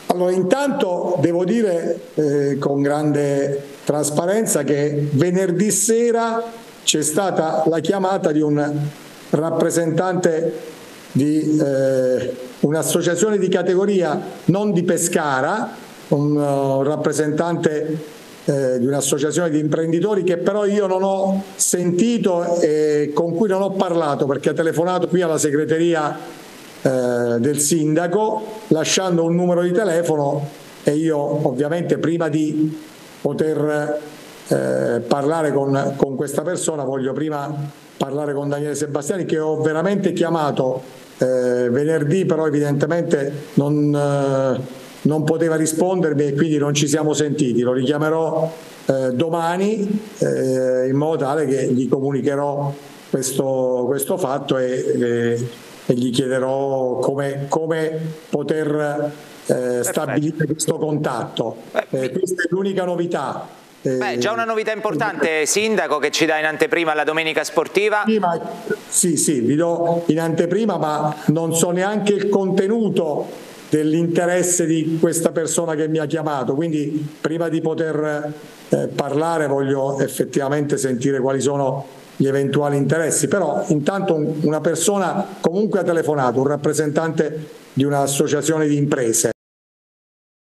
Allora, intanto devo dire con grande trasparenza che venerdì sera c'è stata la chiamata di un rappresentante di un'associazione di categoria non di Pescara, un rappresentante di un'associazione di imprenditori che però io non ho sentito e con cui non ho parlato, perché ha telefonato qui alla segreteria del sindaco lasciando un numero di telefono e io ovviamente prima di poter parlare con questa persona voglio prima parlare con Daniele Sebastiani, che ho veramente chiamato venerdì, però evidentemente non poteva rispondermi e quindi non ci siamo sentiti. Lo richiamerò domani in modo tale che gli comunicherò questo fatto e gli chiederò come poter stabilire questo contatto. Questa è l'unica novità. Già una novità importante, Sindaco, che ci dà in anteprima la domenica sportiva. Sì, vi do in anteprima, ma non so neanche il contenuto dell'interesse di questa persona che mi ha chiamato, quindi prima di poter parlare voglio effettivamente sentire quali sono gli eventuali interessi, però intanto una persona comunque ha telefonato, un rappresentante di un'associazione di imprese.